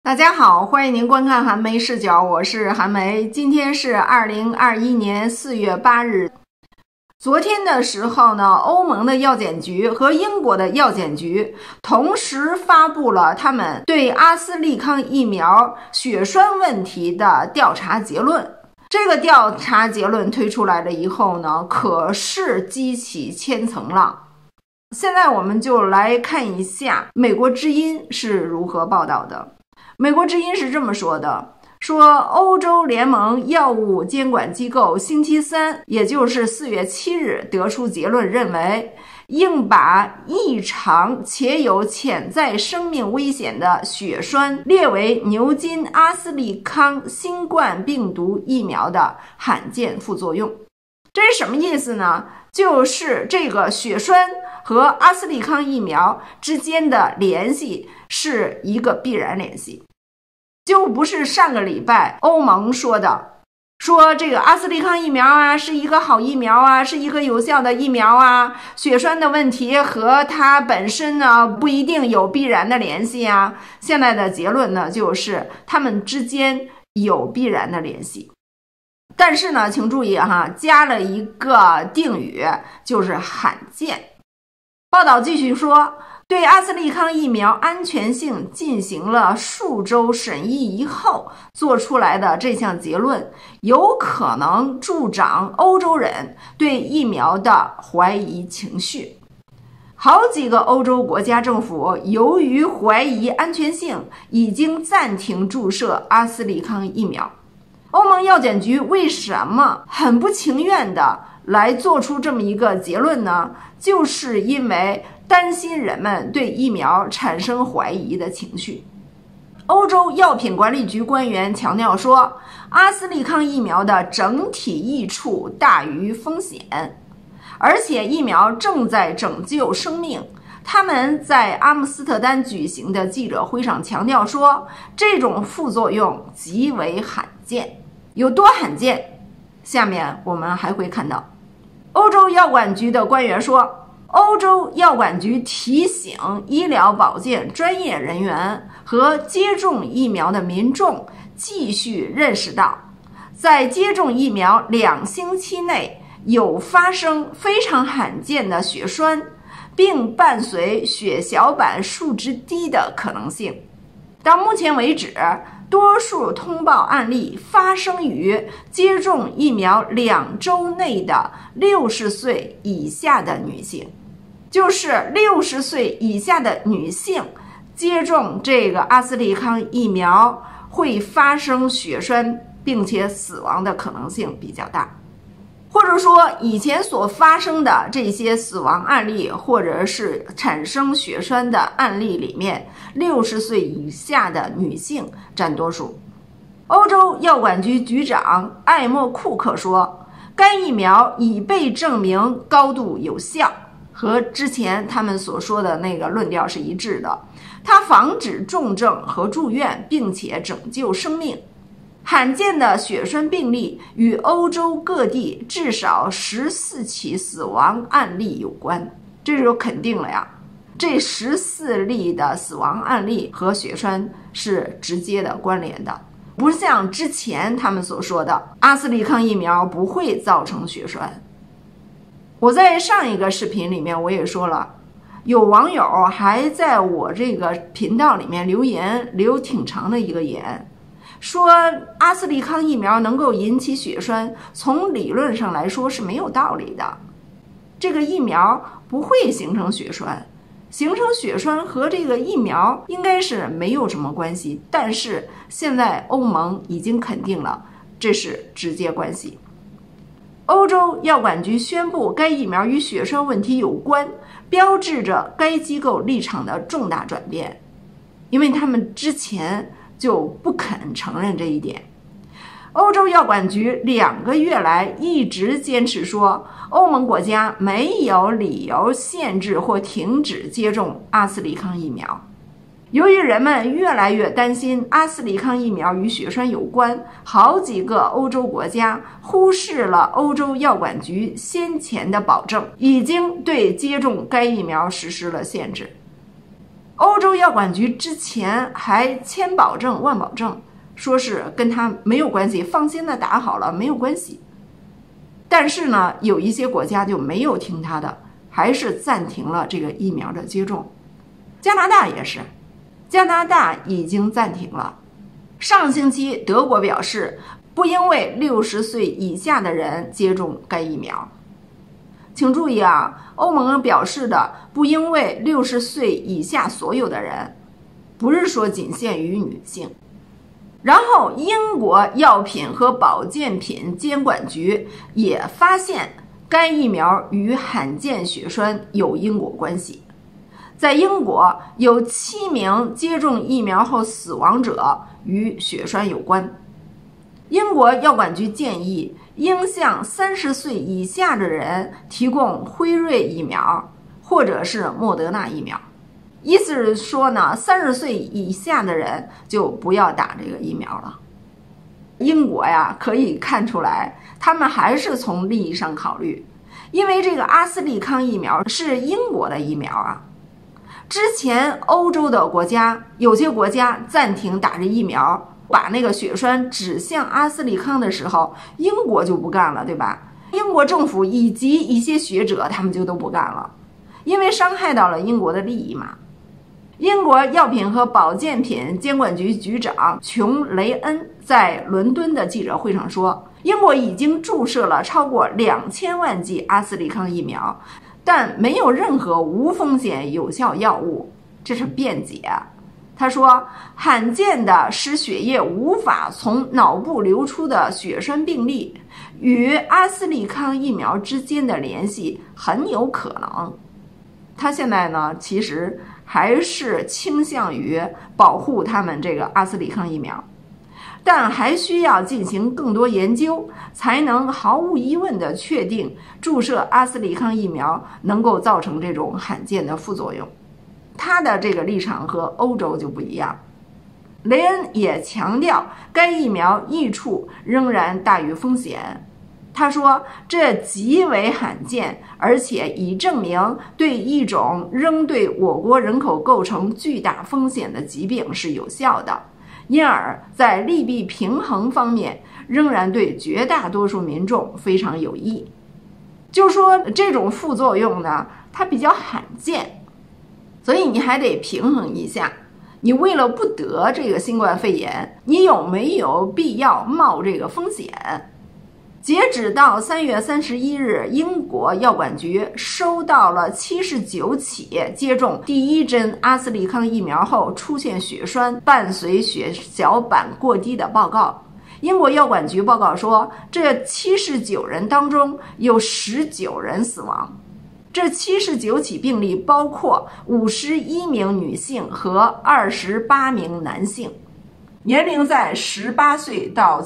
大家好，欢迎您观看韩梅视角，我是韩梅。今天是2021年4月8日。昨天的时候呢，欧盟的药监局和英国的药监局同时发布了他们对阿斯利康疫苗血栓问题的调查结论。这个调查结论推出来了以后呢，可是激起千层浪。现在我们就来看一下美国之音是如何报道的。美国之音是这么说的，说欧洲联盟药物监管机构星期三，也就是4月7日得出结论，认为应把异常且有潜在生命危险的血栓列为牛津阿斯利康新冠病毒疫苗的罕见副作用。这是什么意思呢？就是这个血栓和阿斯利康疫苗之间的联系是一个必然联系，就不是上个礼拜欧盟说的，说这个阿斯利康疫苗啊是一个好疫苗啊，是一个有效的疫苗啊，血栓的问题和它本身呢不一定有必然的联系啊。现在的结论呢就是它们之间有必然的联系。但是呢，请注意哈，加了一个定语，就是罕见。报道继续说，对阿斯利康疫苗安全性进行了数周审议以后做出来的这项结论，有可能助长欧洲人对疫苗的怀疑情绪。好几个欧洲国家政府由于怀疑安全性，已经暂停注射阿斯利康疫苗。欧盟药监局为什么很不情愿的来做出这么一个结论呢？就是因为担心人们对疫苗产生怀疑的情绪。欧洲药品管理局官员强调说，阿斯利康疫苗的整体益处大于风险，而且疫苗正在拯救生命。他们在阿姆斯特丹举行的记者会上强调说，这种副作用极为罕见。有多罕见？下面我们还会看到。欧洲药管局的官员说，欧洲药管局提醒医疗保健专业人员和接种疫苗的民众继续认识到，在接种疫苗2星期内有发生非常罕见的血栓，并伴随血小板数值低的可能性。到目前为止，多数通报案例发生于接种疫苗2周内的60岁以下的女性，就是60岁以下的女性接种这个阿斯利康疫苗会发生血栓并且死亡的可能性比较大。或者说以前所发生的这些死亡案例或者是产生血栓的案例里面，60岁以下的女性占多数。欧洲药管局局长艾默库克说，该疫苗已被证明高度有效，和之前他们所说的那个论调是一致的，它防止重症和住院，并且拯救生命。罕见的血栓病例与欧洲各地至少14起死亡案例有关，这就肯定了呀。这14例的死亡案例和血栓是直接的关联的，不像之前他们所说的阿斯利康疫苗不会造成血栓。我在上一个视频里面我也说了，有网友还在我这个频道里面留言，留挺长的一个言，说阿斯利康疫苗能够引起血栓，从理论上来说是没有道理的。这个疫苗不会形成血栓，形成血栓和这个疫苗应该是没有什么关系，但是现在欧盟已经肯定了这是直接关系。欧洲药管局宣布该疫苗与血栓问题有关，标志着该机构立场的重大转变，因为他们之前就不肯承认这一点。欧洲药管局2个月来一直坚持说，欧盟国家没有理由限制或停止接种阿斯利康疫苗。由于人们越来越担心阿斯利康疫苗与血栓有关，好几个欧洲国家忽视了欧洲药管局先前的保证，已经对接种该疫苗实施了限制。 欧洲药管局之前还千保证万保证，说是跟他没有关系，放心的打好了，没有关系。但是呢，有一些国家就没有听他的，还是暂停了这个疫苗的接种。加拿大也是，加拿大已经暂停了。上星期德国表示不应为60岁以下的人接种该疫苗。请注意啊，欧盟表示的不应为60岁以下所有的人，不是说仅限于女性。然后英国药品和保健品监管局也发现该疫苗与罕见血栓有因果关系。在英国有7名接种疫苗后死亡者与血栓有关。英国药管局建议应向30岁以下的人提供辉瑞疫苗或者是莫德纳疫苗，意思是说呢，30岁以下的人就不要打这个疫苗了。英国呀，可以看出来他们还是从利益上考虑，因为这个阿斯利康疫苗是英国的疫苗啊。之前欧洲的国家有些国家暂停打这疫苗，把那个血栓指向阿斯利康的时候，英国就不干了，对吧？英国政府以及一些学者他们就都不干了，因为伤害到了英国的利益嘛。英国药品和保健品监管局局长琼·雷恩在伦敦的记者会上说，英国已经注射了超过2000万剂阿斯利康疫苗，但没有任何无风险有效药物，这是辩解。他说，罕见的使血液无法从脑部流出的血栓病例与阿斯利康疫苗之间的联系很有可能。他现在呢，其实还是倾向于保护他们这个阿斯利康疫苗，但还需要进行更多研究，才能毫无疑问地确定注射阿斯利康疫苗能够造成这种罕见的副作用。他的这个立场和欧洲就不一样。雷恩也强调，该疫苗益处仍然大于风险。他说，这极为罕见，而且已证明对一种仍对我国人口构成巨大风险的疾病是有效的，因而在利弊平衡方面仍然对绝大多数民众非常有益。就说这种副作用呢，它比较罕见，所以你还得平衡一下，你为了不得这个新冠肺炎，你有没有必要冒这个风险？截止到3月31日，英国药管局收到了79起接种第1针阿斯利康疫苗后出现血栓伴随血小板过低的报告。英国药管局报告说，这79人当中有19人死亡。这79起病例包括51名女性和28名男性，年龄在18岁到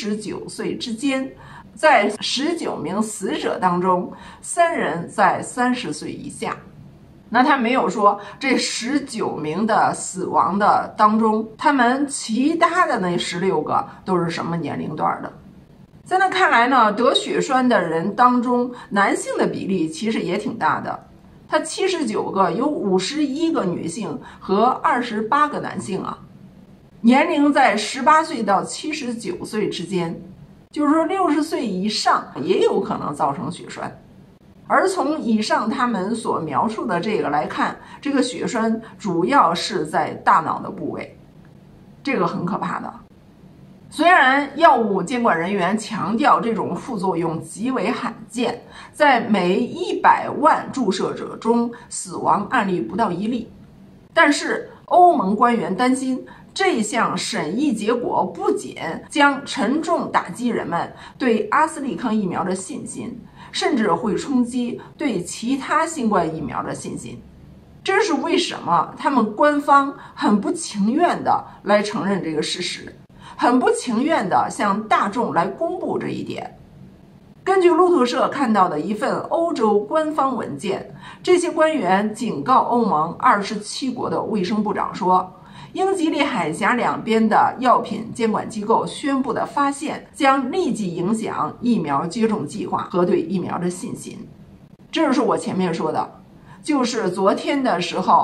79岁之间。在19名死者当中，3人在30岁以下。那他没有说这19名的死亡的当中，他们其他的那16个都是什么年龄段的。在那看来呢，得血栓的人当中，男性的比例其实也挺大的。他79个有51个女性和28个男性啊，年龄在18岁到79岁之间。就是说60岁以上也有可能造成血栓，而从以上他们所描述的这个来看，这个血栓主要是在大脑的部位，这个很可怕的。虽然药物监管人员强调这种副作用极为罕见，在每100万注射者中死亡案例不到1例，但是欧盟官员担心这项审议结果不仅将沉重打击人们对阿斯利康疫苗的信心，甚至会冲击对其他新冠疫苗的信心。这是为什么他们官方很不情愿地来承认这个事实，很不情愿地向大众来公布这一点。根据路透社看到的一份欧洲官方文件，这些官员警告欧盟27国的卫生部长说，英吉利海峡两边的药品监管机构宣布的发现将立即影响疫苗接种计划和对疫苗的信心。这就是我前面说的，就是昨天的时候，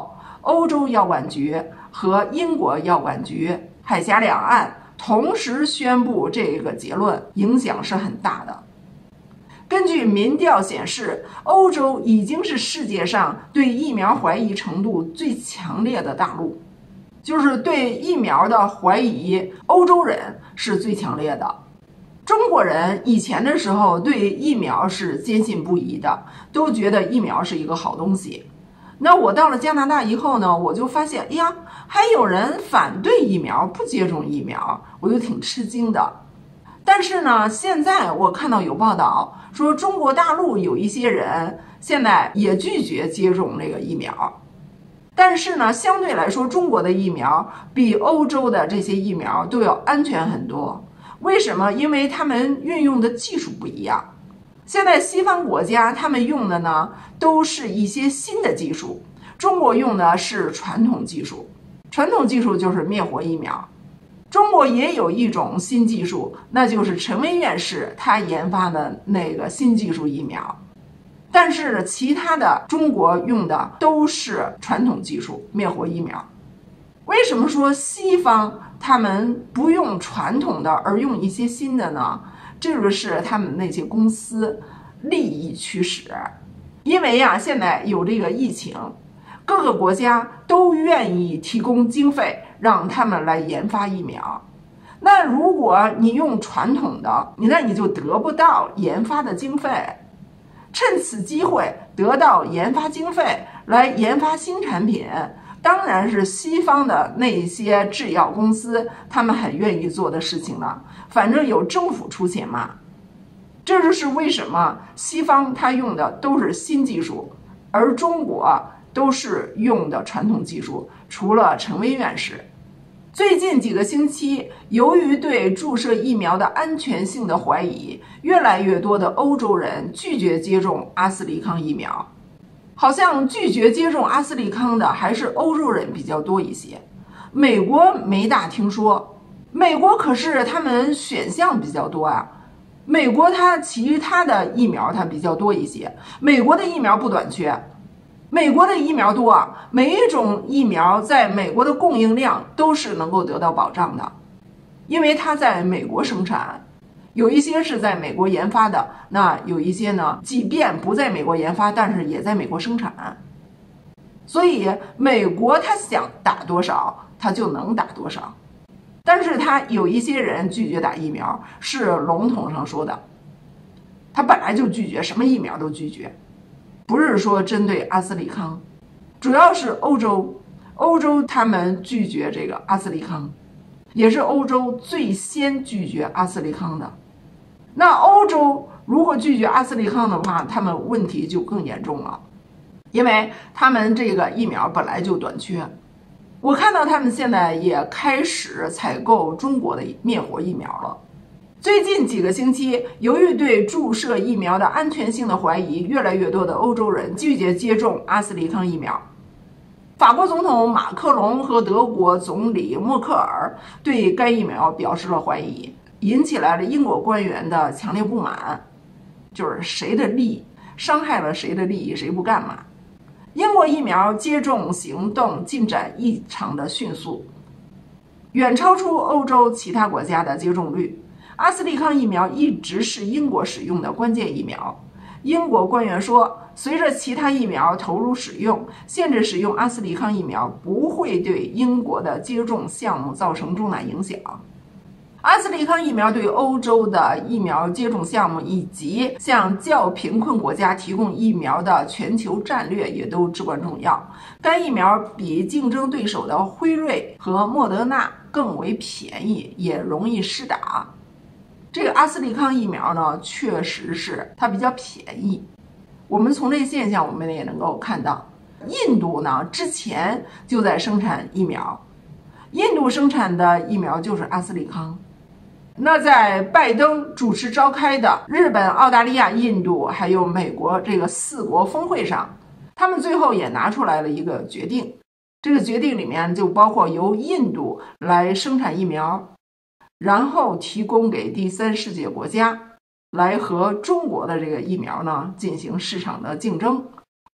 欧洲药管局和英国药管局，海峡两岸同时宣布这个结论，影响是很大的。根据民调显示，欧洲已经是世界上对疫苗怀疑程度最强烈的大陆，就是对疫苗的怀疑，欧洲人是最强烈的。中国人以前的时候对疫苗是坚信不疑的，都觉得疫苗是一个好东西。那我到了加拿大以后呢，我就发现，哎呀，还有人反对疫苗，不接种疫苗，我就挺吃惊的。但是呢，现在我看到有报道说，中国大陆有一些人现在也拒绝接种这个疫苗。但是呢，相对来说，中国的疫苗比欧洲的这些疫苗都要安全很多。为什么？因为他们运用的技术不一样。现在西方国家他们用的呢，都是一些新的技术，中国用的是传统技术。传统技术就是灭活疫苗。中国也有一种新技术，那就是陈薇院士他研发的那个新技术疫苗。但是其他的中国用的都是传统技术灭活疫苗。为什么说西方他们不用传统的而用一些新的呢？这个是他们那些公司利益驱使。因为现在有这个疫情，各个国家都愿意提供经费让他们来研发疫苗。那如果你用传统的，那你就得不到研发的经费。趁此机会得到研发经费来研发新产品，当然是西方的那些制药公司他们很愿意做的事情了。反正有政府出钱嘛。这就是为什么西方他用的都是新技术，而中国都是用的传统技术，除了陈薇院士。最近几个星期，由于对注射疫苗的安全性的怀疑，越来越多的欧洲人拒绝接种阿斯利康疫苗。好像拒绝接种阿斯利康的还是欧洲人比较多一些，美国没大听说。美国可是他们选项比较多啊，美国它其他的疫苗它比较多一些，美国的疫苗不短缺。美国的疫苗多，每一种疫苗在美国的供应量都是能够得到保障的，因为它在美国生产，有一些是在美国研发的，那有一些呢，即便不在美国研发，但是也在美国生产。所以美国它想打多少，它就能打多少。但是它有一些人拒绝打疫苗，是笼统上说的，他本来就拒绝，什么疫苗都拒绝。不是说针对阿斯利康，主要是欧洲他们拒绝这个阿斯利康，也是欧洲最先拒绝阿斯利康的。那欧洲如果拒绝阿斯利康的话，他们问题就更严重了，因为他们这个疫苗本来就短缺。我看到他们现在也开始采购中国的灭活疫苗了。最近几个星期，由于对注射疫苗的安全性的怀疑，越来越多的欧洲人拒绝接种阿斯利康疫苗。法国总统马克龙和德国总理默克尔对该疫苗表示了怀疑，引起来了英国官员的强烈不满，就是谁的利益伤害了谁的利益，谁不干嘛。英国疫苗接种行动进展异常的迅速，远超出欧洲其他国家的接种率。阿斯利康疫苗一直是英国使用的关键疫苗。英国官员说，随着其他疫苗投入使用，限制使用阿斯利康疫苗不会对英国的接种项目造成重大影响。阿斯利康疫苗对欧洲的疫苗接种项目以及向较贫困国家提供疫苗的全球战略也都至关重要。该疫苗比竞争对手的辉瑞和莫德纳更为便宜，也容易施打。这个阿斯利康疫苗呢，确实是它比较便宜。我们从这个现象我们也能够看到，印度呢之前就在生产疫苗，印度生产的疫苗就是阿斯利康。那在拜登主持召开的日本、澳大利亚、印度还有美国这个4国峰会上，他们最后也拿出来了一个决定，这个决定里面就包括由印度来生产疫苗，然后提供给第三世界国家，来和中国的这个疫苗呢进行市场的竞争。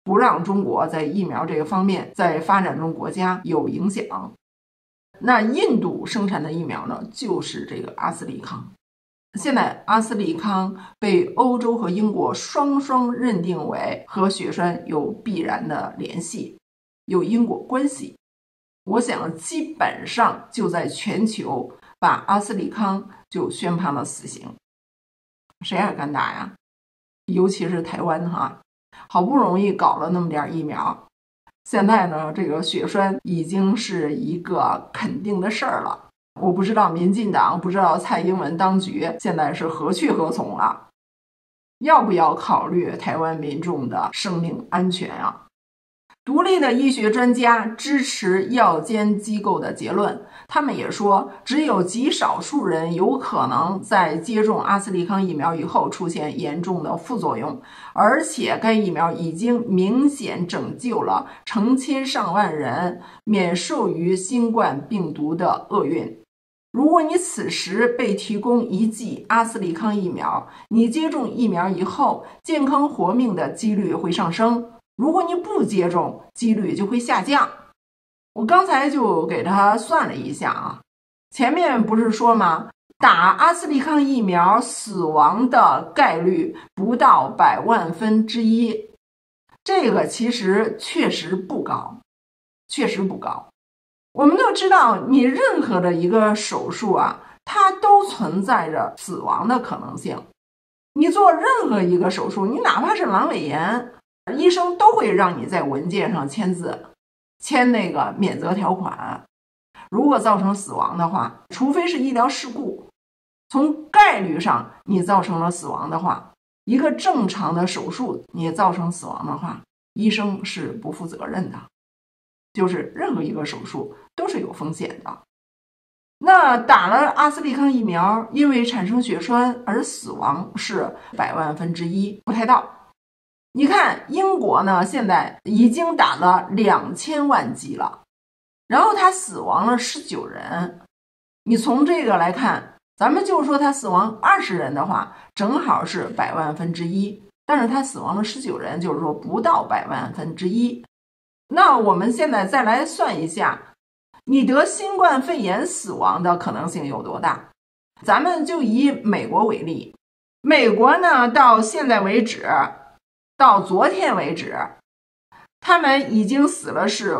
不让中国在疫苗这个方面在发展中国家有影响。那印度生产的疫苗呢，就是这个阿斯利康。现在阿斯利康被欧洲和英国双双认定为和血栓有必然的联系，有因果关系。我想基本上就在全球把阿斯利康就宣判了死刑。谁还敢打呀？尤其是台湾哈，好不容易搞了那么点疫苗，现在呢这个血栓已经是一个肯定的事儿了。我不知道民进党，不知道蔡英文当局现在是何去何从了，要不要考虑台湾民众的生命安全啊？独立的医学专家支持药监机构的结论，他们也说只有极少数人有可能在接种阿斯利康疫苗以后出现严重的副作用，而且该疫苗已经明显拯救了成千上万人免受于新冠病毒的厄运。如果你此时被提供一剂阿斯利康疫苗，你接种疫苗以后健康活命的几率会上升，如果你不接种，几率就会下降。我刚才就给他算了一下啊，前面不是说吗？打阿斯利康疫苗死亡的概率不到1/100,000，这个其实确实不高，确实不高。我们都知道，你任何的一个手术啊，它都存在着死亡的可能性。你做任何一个手术，你哪怕是阑尾炎，医生都会让你在文件上签字，签那个免责条款。如果造成死亡的话，除非是医疗事故，从概率上你造成了死亡的话，一个正常的手术你造成死亡的话，医生是不负责任的。就是任何一个手术都是有风险的。那打了阿斯利康疫苗，因为产生血栓而死亡是1/100,000，不太到。你看英国呢，现在已经打了2000万剂了，然后他死亡了19人。你从这个来看，咱们就说他死亡20人的话，正好是1/100,000，但是他死亡了19人，就是说不到1/100,000。那我们现在再来算一下，你得新冠肺炎死亡的可能性有多大？咱们就以美国为例，美国呢到现在为止，到昨天为止，他们已经死了是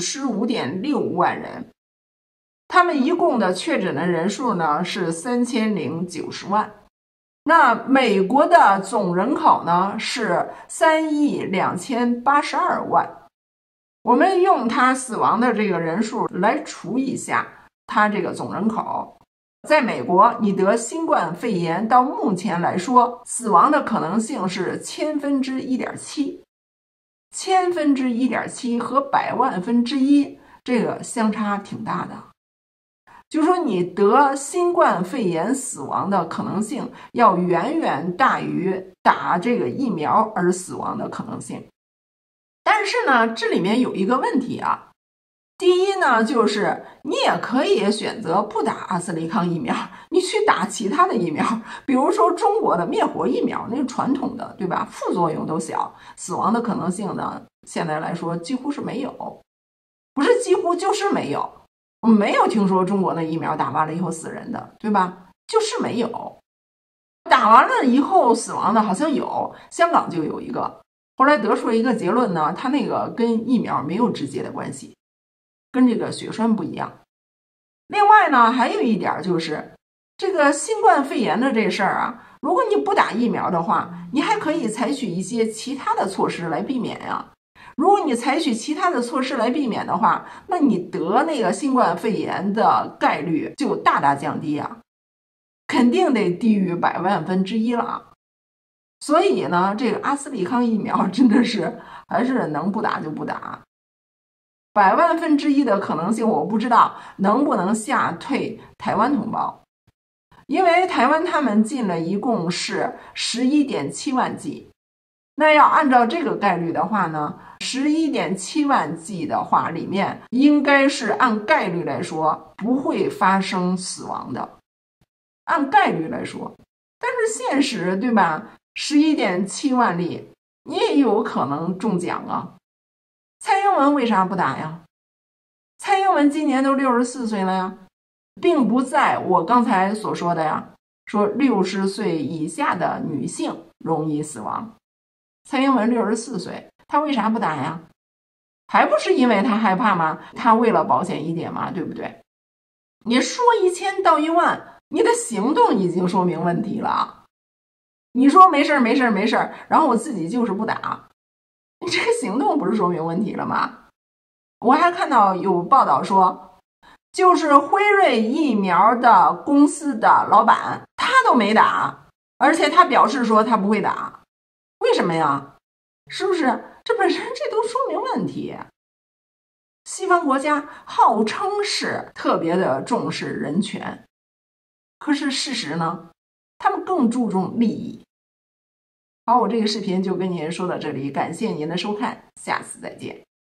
55.65万人，他们一共的确诊的人数呢是3090万。那美国的总人口呢是3.282亿。我们用他死亡的这个人数来除一下他这个总人口，在美国你得新冠肺炎到目前来说，死亡的可能性是1/1.7，和1/100,000，这个相差挺大的。就说你得新冠肺炎死亡的可能性要远远大于打这个疫苗而死亡的可能性。但是呢，这里面有一个问题啊。第一呢，就是你也可以选择不打阿斯利康疫苗，你去打其他的疫苗，比如说中国的灭活疫苗，那个传统的，对吧？副作用都小，死亡的可能性呢，现在来说几乎是没有，不是几乎就是没有。我们没有听说中国的疫苗打完了以后死人的，对吧？就是没有。打完了以后死亡的好像有，香港就有一个。后来得出了一个结论呢，它那个跟疫苗没有直接的关系，跟这个血栓不一样。另外呢，还有一点就是这个新冠肺炎的这事儿啊，如果你不打疫苗的话，你还可以采取一些其他的措施来避免呀。如果你采取其他的措施来避免的话，那你得那个新冠肺炎的概率就大大降低啊，肯定得低于1/100,000了。所以呢，这个阿斯利康疫苗真的是还是能不打就不打。1/100,000的可能性，我不知道能不能吓退台湾同胞，因为台湾他们进了一共是11.7万剂。那要按照这个概率的话呢，11.7万剂的话，里面应该是按概率来说不会发生死亡的，按概率来说。但是现实对吧，11.7万例你也有可能中奖啊。蔡英文为啥不打呀？蔡英文今年都64岁了呀，并不在我刚才所说的呀，说60岁以下的女性容易死亡。蔡英文64岁，他为啥不打呀？还不是因为他害怕吗？他为了保险一点嘛，对不对？你说1000道10000，你的行动已经说明问题了。你说没事没事没事，然后我自己就是不打，你这个行动不是说明问题了吗？我还看到有报道说，就是辉瑞疫苗的公司的老板他都没打，而且他表示说他不会打，为什么呀？是不是？这本身这都说明问题。西方国家号称是特别的重视人权，可是事实呢，他们更注重利益。好，我这个视频就跟您说到这里，感谢您的收看，下次再见。